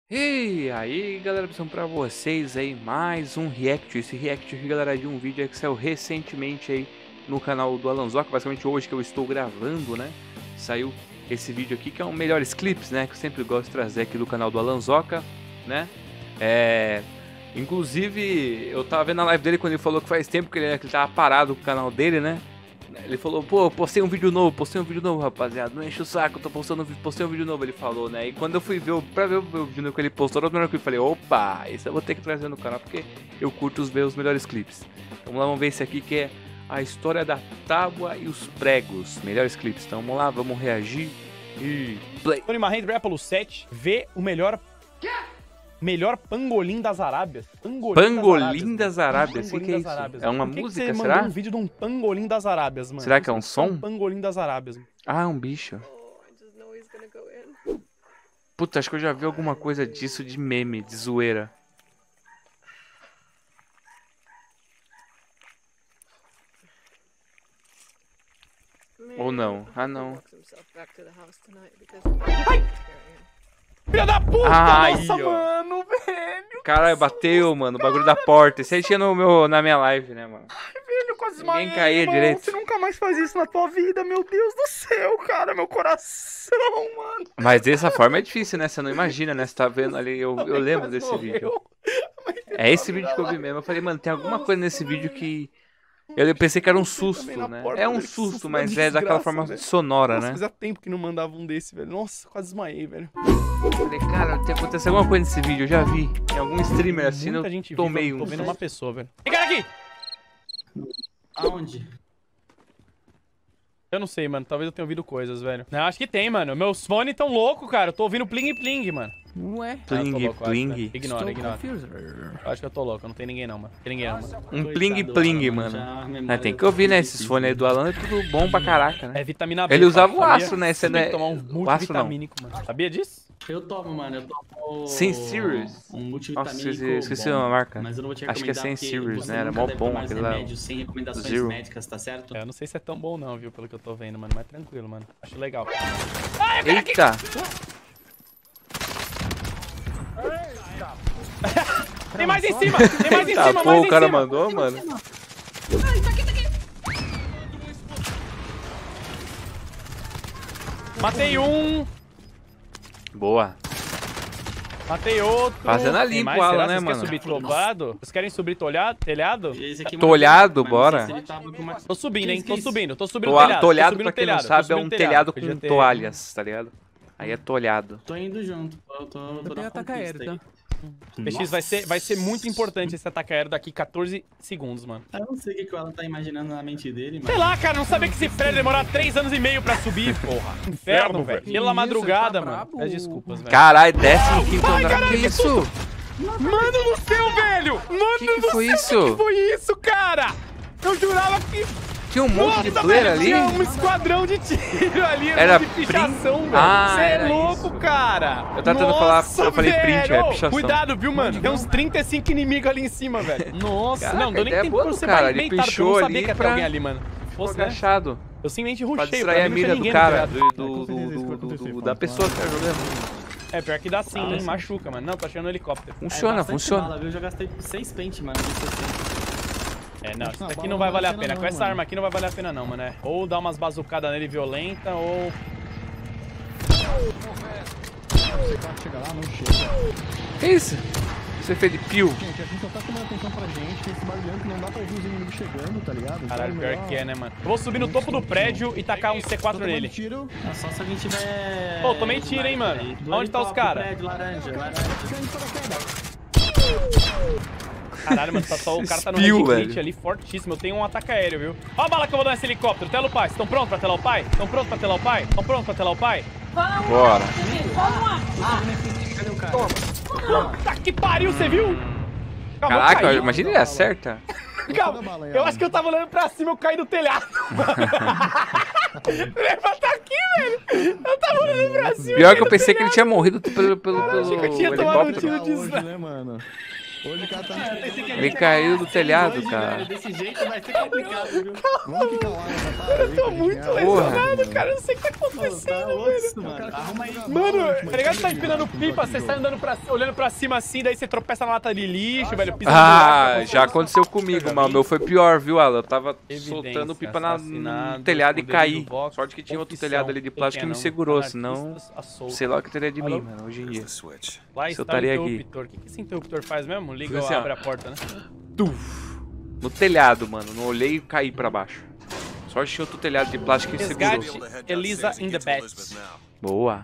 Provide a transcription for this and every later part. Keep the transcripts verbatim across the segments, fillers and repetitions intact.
E aí galera, pessoal, pra vocês aí mais um react. Esse react aqui, galera, de um vídeo que saiu recentemente aí no canal do Alanzoca. Basicamente hoje que eu estou gravando, né, saiu esse vídeo aqui, que é um melhores clips, né, que eu sempre gosto de trazer aqui do canal do Alanzoca, né. É... Inclusive, eu tava vendo a live dele quando ele falou que faz tempo que ele, que ele tava parado com o canal dele, né. Ele falou, pô, eu postei um vídeo novo, postei um vídeo novo, rapaziada, não enche o saco, eu tô postando, postei um vídeo novo, ele falou, né, e quando eu fui ver, pra ver o vídeo novo que ele postou, na primeira coisa eu falei, opa, esse eu vou ter que trazer no canal, porque eu curto os ver os melhores clipes. Então vamos lá, vamos ver esse aqui, que é a história da tábua e os pregos, melhores clipes. Então vamos lá, vamos reagir e play. Tony Marrento, Apollo sete, vê o melhor... Melhor pangolim das Arábias. Pangolim, Pangolim das Arábias, o que, Pangolim que é das isso? Arábias, É uma Por que música, que você será? mandou um vídeo de um pangolim das Arábias, mano? Será que é um som? Um pangolim das Arábias, mano. Ah, um bicho. Puta, acho que eu já vi alguma coisa disso de meme, de zoeira. Ou não? Ah, não. Filha da puta! Ai, Nossa, ó. mano, velho! Caralho, bateu, mano, o bagulho da porta. Isso aí tinha no meu, na minha live, né, mano? Velho, quase Ninguém desmaiei, caía irmão. direito. Você nunca mais faz isso na tua vida, meu Deus do céu, cara. Meu coração, mano. Mas dessa forma é difícil, né? Você não imagina, né? Você tá vendo ali, eu, eu lembro Quase desse morreu. vídeo. É esse vídeo que eu vi mesmo. Eu falei, mano, tem alguma coisa nesse vídeo que... Eu pensei que era um susto, né? É um susto, mas é daquela forma sonora, Nossa, né? fazia tempo que não mandava um desse, velho. Nossa, quase desmaiei, velho. Eu falei, cara, tem acontecido alguma coisa nesse vídeo, eu já vi. Em algum streamer assim, Muita eu gente tomei viva, um. Tô vendo uma pessoa, velho. Tem cara aqui! Aonde? Eu não sei, mano. Talvez eu tenha ouvido coisas, velho. Não, acho que tem, mano. Meus fones tão loucos, cara. Eu tô ouvindo pling pling, mano. Ué? Pling, Ah, eu tô louco, eu acho, pling. né? Ignora, Estou ignora. confuso. Eu acho que eu tô louco. Não tem ninguém não, mano. Tem ninguém não, mano. Um Coitado pling do pling, Alan, mano. já a Ah, memória tem que tá ouvir, né? difícil, Esses fones aí do Alan é tudo bom pra caraca, né? É vitamina B. Ele usava o sabia? aço, né? Esse Você tem não é- que tomar um o aço não. multivitamínico, mano. Sabia disso? Eu tomo, mano. Eu tomo... Sem Serious? Um Nossa, multivitamínico esqueci, esqueci bom, uma marca. Mas eu não vou te Acho que é recomendar Sem porque Serious, você né? Era nunca mó deve bom tomar aquele lá. remédios sem recomendações Zero. médicas, tá certo? É, eu não sei se é tão bom não, viu? Pelo que eu tô vendo, mano. Mas tranquilo, mano. Acho legal. Eita! Tem mais em cima! Tem mais em Tá, cima, pô, mais o em cara cima! mandou, mano. Matei um! Boa. Matei outro. Fazendo a Tem limpa mais? o Alan, Será? né, Vocês mano? querem subir tolhado? Vocês querem subir tolhado, telhado? Esse aqui é Tolhado, mas não sei bora. se ele tava com uma- Tô subindo, hein? Que Tô isso? subindo, tô subindo Toa- no telhado. tô Tolhado, subindo pra no quem não telhado, tô sabe, é subindo um no telhado Podia com ter- toalhas, tá ligado? Aí é tolhado. Tô indo junto. Eu tô, tô Eu tenho na ataque conquista aéreo, aí. tá? P X vai ser, vai ser muito importante esse ataque aéreo daqui quatorze segundos, mano. Eu não sei o que que o Alan tá imaginando na mente dele, Sei mas... lá, cara, não sabia que esse prédio ia demorar três anos e meio pra subir, porra. Inferno, velho. Que Pela isso, madrugada, tá mano. brabo? Peço desculpas, velho. Caralho, décimo quinto Ai, andar. caralho, Que que isso? Mano do céu, velho! Mano Que que do foi céu, isso? que foi isso, cara? Eu jurava que... Tinha um monte de Nossa, player velho, ali. tinha um esquadrão de tiro ali, Era era de print? pichação, velho. Ah, Você é era louco, isso. cara. Eu tava tentando falar- Nossa, eu falei print, velho. é pichação. Cuidado, viu, mano? Tem uns trinta e cinco inimigos ali em cima, velho. Nossa, Caraca, não, deu nem ideia tempo boa pra do você cara, vai ele inventar, porque eu pichou não ali sabia que ia ter pra- alguém ali, mano. Se Ficou fosse, né? agachado. Eu simplesmente Pra rushei, distrair a mim não tinha mira do ninguém no cara, telhado. do, do, do, do, do- da pessoa que tá jogando. É, pior que dá sim, Ah, hein? sim. Machuca, mano. Não, tá chegando no helicóptero. Funciona, é bastante funciona. Bala, viu? Eu já gastei seis pente, mano. Isso assim. É, não, isso Não, aqui bala não vai não valer a vale a pena. pena Com não, essa mano. arma aqui não vai valer a pena não, mano. É. Ou dar umas bazucadas nele violenta, ou... Você chega lá, não chega. Que isso? Você fez de pio. Gente, a gente só tá chamando atenção pra gente, esse barulhando que não dá pra ouvir os inimigos chegando, tá ligado? Caralho, Então, pior melhor- que é, né, mano? Eu vou subir no topo do prédio e tacar um C Tô quatro tomando nele. tiro. É só se alguém tiver... Pô, tomei tiro, hein, mano. Aí. Do Onde tá os helicóptero, cara? prédio, laranja, laranja. Caindo de paraquedas. Caralho, mano, tá só, o cara tá no Spill, red velho. kit ali, fortíssimo. Eu tenho um ataque aéreo, viu? Ó a bala que eu vou dar nesse helicóptero. Tela o pai. Estão prontos pra telar o pai? Estão prontos pra telar o pai? Estão prontos pra telar o pai? Bora. Cadê o cara? Puta que pariu, você viu? Calma, eu Caraca, caí. imagina ele acerta. Calma, Toda bala aí, eu ó. acho que eu tava olhando pra cima e eu caí do telhado. Levanta aqui, velho. Eu tava olhando pra cima. Pior caí que eu do pensei que ele telhado. tinha morrido pelo, pelo, pelo achei que eu tinha tomado um helicóptero. tiro de Hoje, sniper. né, mano? Hoje o cara tá... Ah, eu pensei que a Ele gente caiu do ia telhado, hoje, cara. velho. Desse jeito vai ser complicado, viu? Vamos ficar lá nessa parada aí. Eu tô muito lesionado, cara. Eu não sei o que tá Pô, tá acontecendo, velho. osso, mano. Arruma aí. Mano, tá ligado? Você tá empinando pipa, você sai andando pra, olhando pra cima assim, daí você tropeça na lata de lixo, velho. Pisa no Ah, buraco, já aconteceu comigo, mas o meu foi pior, viu, Alan? Eu tava Evidência, soltando pipa na, no assassinados, telhado e com caí. devido voto, Sorte que tinha outro confissão, telhado ali de plástico que me pequenão, segurou, senão... anarquistas à solta. Sei lá o que teria de mim, Alô? mano, hoje em dia. Lá se eu está o estaria aqui. interruptor. O que que esse interruptor faz mesmo? Liga Fica ou assim, ó. abre a porta, né? Tuf. No telhado, mano. Não olhei e caí pra baixo. Sorte que tinha outro telhado de plástico que segurou. Resgate Elisa in the Bats. Boa.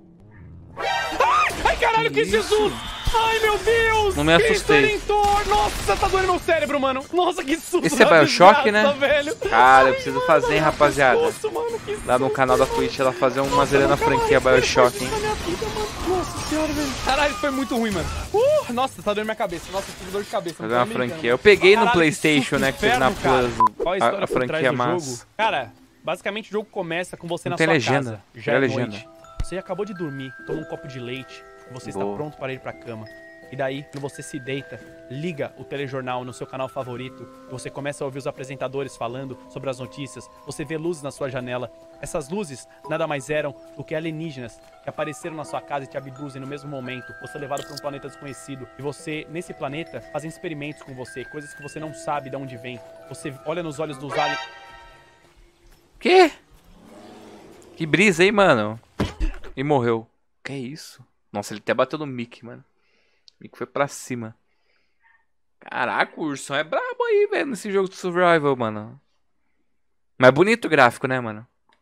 Ai, caralho, que Jesus! Ai, meu Deus! Não me assustei. Cristo Redentor! Nossa, tá doendo meu cérebro, mano. Nossa, que susto! Esse é da Bioshock, desgraça, né? velho. Cara, eu preciso fazer, hein, rapaziada. Que susto, mano, que Lá no susto. canal da Twitch, ela fazer uma zerando a Nunca mais franquia quero Bioshock, fazer hein. isso na minha vida, mano. Nossa senhora, velho. Caralho, foi muito ruim, mano. Uh, nossa, tá doendo minha cabeça. Nossa, tive dor de cabeça. Fazer não uma tô brincando, franquia. Eu mano. peguei no Caralho, que PlayStation, susto, né, que teve na inferno, cara. Plus, Qual a a, história a por trás franquia do massa. jogo? Cara, basicamente o jogo começa com você Não na tem sua legenda. casa. Já Tem é legenda. noite. Você acabou de dormir, tomou um copo de leite, você está Boa. pronto para ir pra cama. E daí, quando você se deita, liga o telejornal no seu canal favorito, e você começa a ouvir os apresentadores falando sobre as notícias, você vê luzes na sua janela. Essas luzes nada mais eram do que alienígenas que apareceram na sua casa e te abduzem no mesmo momento. Você é levado para um planeta desconhecido, e você, nesse planeta, fazem experimentos com você, coisas que você não sabe de onde vem. Você olha nos olhos dos aliens... Que? Que brisa, hein, mano? E morreu. Que isso? Nossa, ele até bateu no Mickey, mano. O Mickey foi pra cima. Caraca, o Ursão é brabo aí, velho, nesse jogo de survival, mano. Mas bonito o gráfico, né, mano?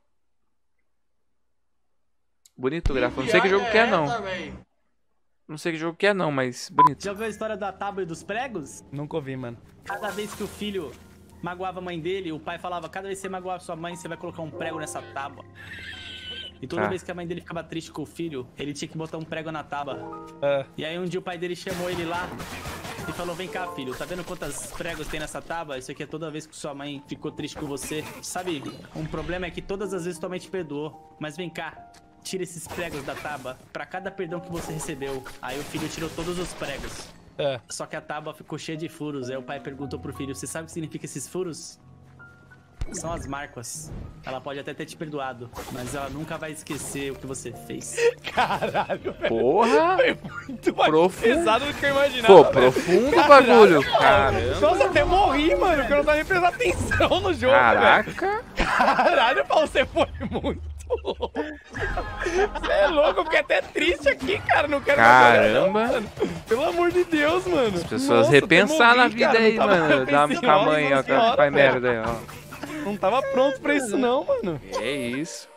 Bonito o gráfico. Não sei que jogo que é, não. Não sei que jogo que é, não, mas bonito. Já ouviu a história da tábua e dos pregos? Nunca ouvi, mano. Cada vez que o filho magoava a mãe dele, o pai falava, cada vez que você magoar sua mãe, você vai colocar um prego nessa tábua. E toda Tá. vez que a mãe dele ficava triste com o filho, ele tinha que botar um prego na tábua. É. E aí um dia o pai dele chamou ele lá e falou, vem cá, filho, tá vendo quantas pregos tem nessa tábua? Isso aqui é toda vez que sua mãe ficou triste com você. Sabe, um problema é que todas as vezes tua mãe te perdoou. Mas vem cá, tira esses pregos da tábua pra cada perdão que você recebeu. Aí o filho tirou todos os pregos. É. Só que a tábua ficou cheia de furos. Aí o pai perguntou pro filho, você sabe o que significa esses furos? São as marcas. Ela pode até ter te perdoado, mas ela nunca vai esquecer o que você fez. Caralho, velho. Porra! Foi muito mais Profundo. pesado do que eu imaginava. Pô, velho. profundo o bagulho. Caralho. Caramba. Nossa, até morri, mano, porque eu não tava nem prestando atenção no jogo, velho. Caraca. Caralho, Paulo, você foi muito louco. Você é louco, eu fiquei até triste aqui, cara. Não quero mais jogar, não, Caramba. mano. Pelo amor de Deus, mano. As pessoas repensar na vida aí, mano. Dá uma tamanho, ó, cara. com a merda aí, ó. Não tava pronto pra isso, não, mano. É isso.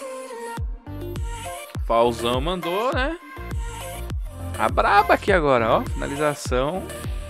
Falzão mandou, né? A braba aqui agora, ó. Finalização.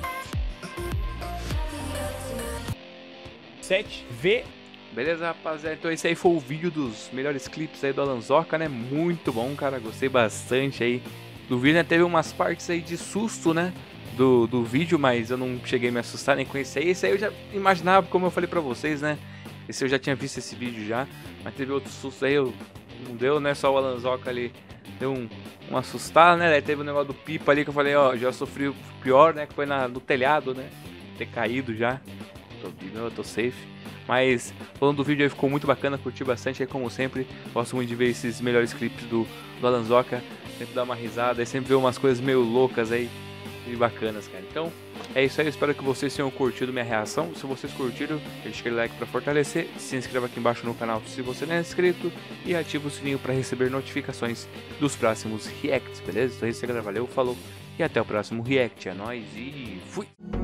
sete V. Beleza, rapaziada? Então esse aí foi o vídeo dos melhores clipes aí do Alanzoca, né? Muito bom, cara. Gostei bastante aí do vídeo, né? Teve umas partes aí de susto, né? Do, do vídeo, mas eu não cheguei a me assustar nem com esse aí. Esse aí eu já imaginava, como eu falei pra vocês, né? Esse eu já tinha visto esse vídeo já. Mas teve outro susto aí, eu, não deu, né? Só o Alanzoca ali deu um, um assustar, né? Aí teve o negócio do pipa ali que eu falei, ó, já sofri o pior, né? Que foi na, no telhado, né? Ter caído já. Tô vivo, eu tô safe. Mas falando do vídeo aí, ficou muito bacana, curti bastante aí como sempre. Gosto muito de ver esses melhores clipes do, do Alanzoca. Sempre dar uma risada e sempre ver umas coisas meio loucas aí e bacanas, cara. Então é isso aí, eu espero que vocês tenham curtido minha reação. Se vocês curtiram, deixa aquele like pra fortalecer. Se inscreva aqui embaixo no canal se você não é inscrito. E ativa o sininho pra receber notificações dos próximos reacts, beleza? Então é isso aí, galera. Valeu, falou e até o próximo react. É nóis e fui!